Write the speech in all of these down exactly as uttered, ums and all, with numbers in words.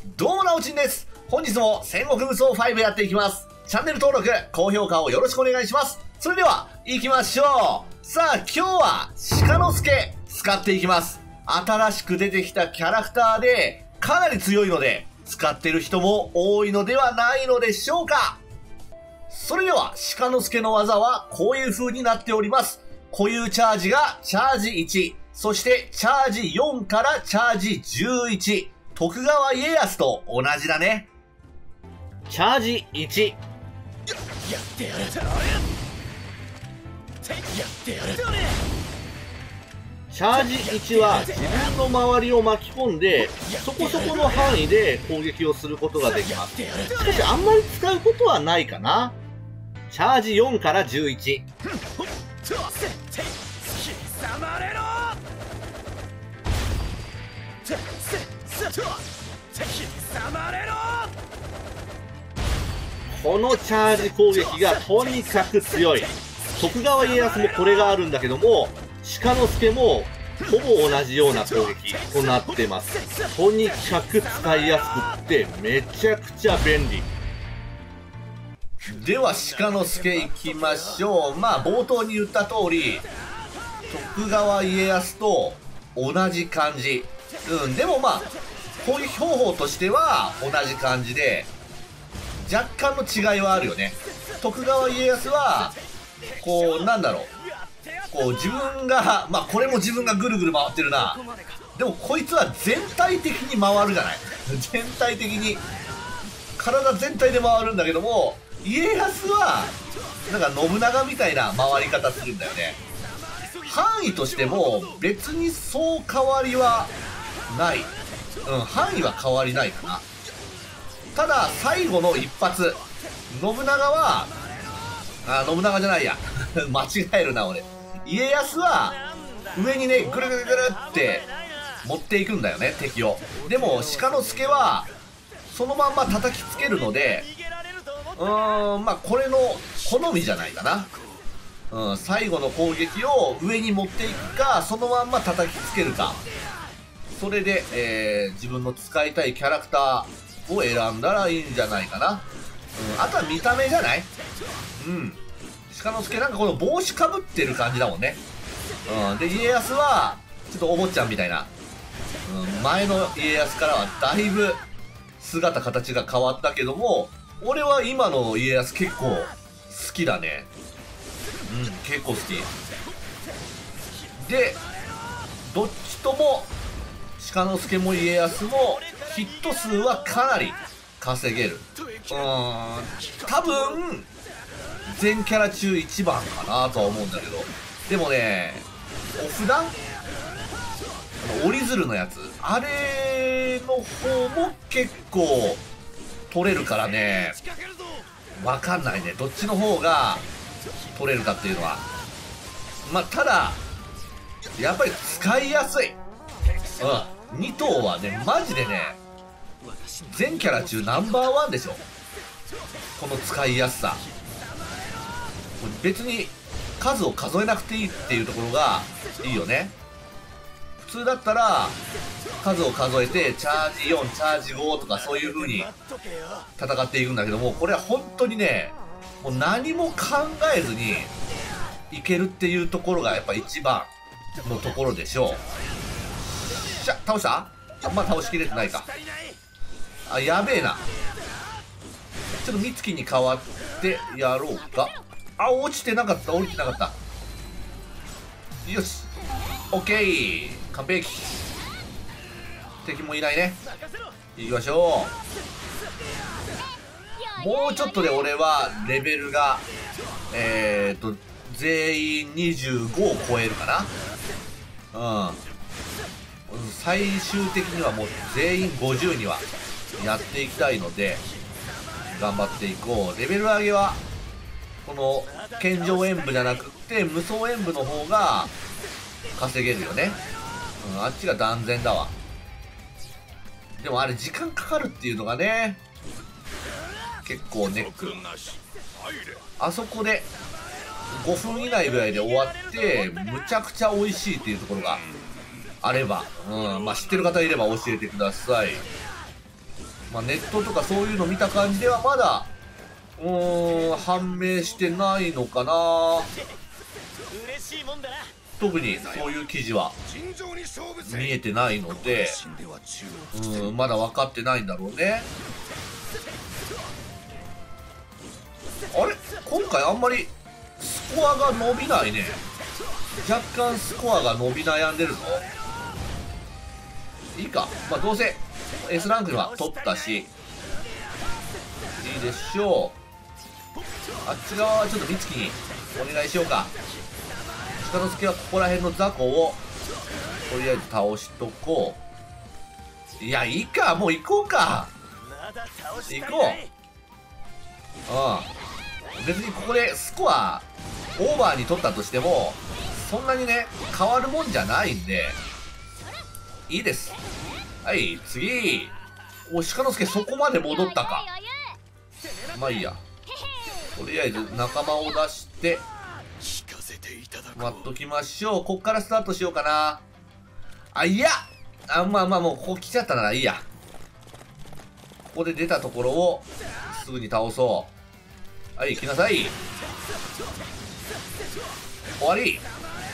どうもなおちんです。本日も戦国無双ファイブやっていきます。チャンネル登録、高評価をよろしくお願いします。それでは、行きましょう。さあ、今日は鹿之助使っていきます。新しく出てきたキャラクターで、かなり強いので、使ってる人も多いのではないのでしょうか。それでは、鹿之助の技はこういう風になっております。固有チャージがチャージいち、そしてチャージよんからチャージじゅういち。徳川家康と同じだね。チャージいち。 やってやる。やってやる。 チャージいちは自分の周りを巻き込んで、そこそこの範囲で攻撃をすることができます。しかしあんまり使うことはないかな。チャージよんからじゅういち。このチャージ攻撃がとにかく強い。徳川家康もこれがあるんだけども、鹿之助もほぼ同じような攻撃となってます。とにかく使いやすくってめちゃくちゃ便利。 では鹿之助いきましょう。まあ冒頭に言った通り、徳川家康と同じ感じ。うん、でもまあ攻撃方法としては同じ感じで、若干の違いはあるよね。徳川家康はこうなんだろう、こう自分が、まあこれも自分がぐるぐる回ってるな。でもこいつは全体的に回るじゃない。全体的に体全体で回るんだけども、家康はなんか信長みたいな回り方するんだよね。範囲としても別にそう変わりはない。うん、範囲は変わりないかな。ただ最後の一発、信長はあ信長じゃないや間違えるな俺。家康は上にねぐるぐるぐるって持っていくんだよね、敵を。でも鹿之助はそのまんま叩きつけるので、うーんまあこれの好みじゃないかな。うん、最後の攻撃を上に持っていくか、そのまんま叩きつけるか、それで、えー、自分の使いたいキャラクターを選んだらいいんじゃないかな。うん、あとは見た目じゃない。うん、鹿之助なんかこの帽子かぶってる感じだもんね。うん、で家康はちょっとお坊ちゃんみたいな、うん、前の家康からはだいぶ姿形が変わったけども、俺は今の家康結構好きだね。うん、結構好きで、どっちとも鹿之助も家康もヒット数はかなり稼げる。うーん多分全キャラ中一番かなとは思うんだけど、でもね、お札折り鶴のやつ、あれの方も結構取れるからね、わかんないね、どっちの方が取れるかっていうのは。まあただやっぱり使いやすい。うん、に頭はねマジでね全キャラ中ナンバーワンでしょ、この使いやすさ。別に数を数えなくていいっていうところがいいよね。普通だったら数を数えてチャージよん、チャージごとかそういう風に戦っていくんだけども、これは本当にねもう何も考えずにいけるっていうところがやっぱ一番のところでしょう。しゃ、倒した？あんま倒しきれてないか。あ、やべえな。ちょっと美月に代わってやろうか。あ、落ちてなかった、降りてなかった。よし、オッケー、完璧。敵もいないね。行きましょう。もうちょっとで俺はレベルがえーと全員にじゅうごを超えるかな。うん、最終的にはもう全員ごじゅうにはやっていきたいので頑張っていこう。レベル上げはこの健常演武じゃなくって無双演武の方が稼げるよね。うん、あっちが断然だわ。でもあれ時間かかるっていうのがね結構ネック。あそこでごふん以内ぐらいで終わってむちゃくちゃ美味しいっていうところがあれば、うん、まあ知ってる方いれば教えてください。 まあ、ネットとかそういうの見た感じではまだ、うーん、判明してないのかな。特にそういう記事は見えてないので、うん、まだ分かってないんだろうね。あれ今回あんまりスコアが伸びないね。若干スコアが伸び悩んでるぞ。いいか、まあどうせ S ランクには取ったしいいでしょう。あっち側はちょっと美月にお願いしようか。鹿之助はここら辺の雑魚をとりあえず倒しとこう。いやいいか、もう行こうか。行こう。うん、別にここでスコアオーバーに取ったとしてもそんなにね変わるもんじゃないんでいいです。はい、次。お、鹿之助そこまで戻ったか。まあいいや、とりあえず仲間を出して待っときましょう。こっからスタートしようかな。あ、いやあ、まあまあもうここ来ちゃったならいいや。ここで出たところをすぐに倒そう。はい、来なさい。終わり。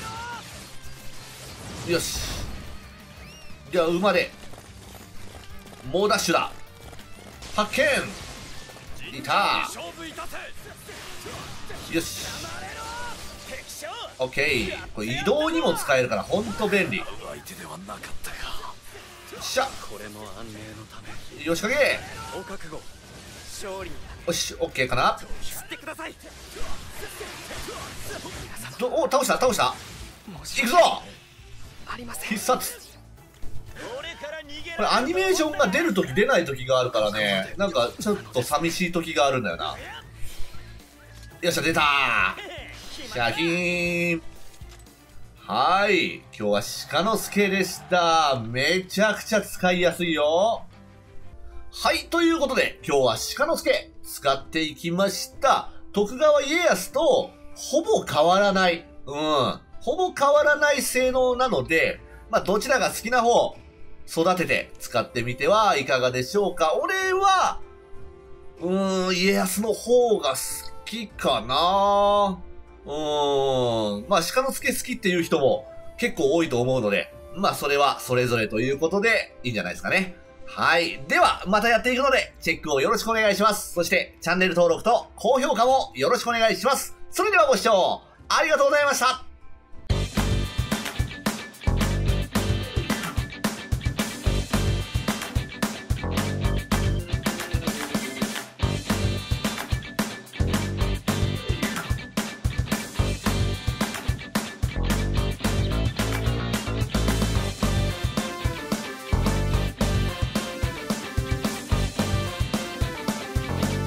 よし、じゃあ馬で猛ダッシュだ。発見。いた。よし、オッケー。これ移動にも使えるからほんと便利。よっしゃ、よしかけ。よし、オッケーかな。どお、倒した倒した。いくぞ必殺。これアニメーションが出るとき出ないときがあるからね、なんかちょっと寂しいときがあるんだよな。よっしゃ、出たー。シャキーン。はい、今日は鹿之助でした。めちゃくちゃ使いやすいよ。はい、ということで今日は鹿之助使っていきました。徳川家康とほぼ変わらない、うん、ほぼ変わらない性能なので、まあどちらが好きな方育てて使ってみてはいかがでしょうか。俺はうーん、家康の方が好きかな。うーん、まあ鹿之助好きっていう人も結構多いと思うので、まあそれはそれぞれということでいいんじゃないですかね。はい。では、またやっていくので、チェックをよろしくお願いします。そして、チャンネル登録と高評価もよろしくお願いします。それではご視聴ありがとうございました。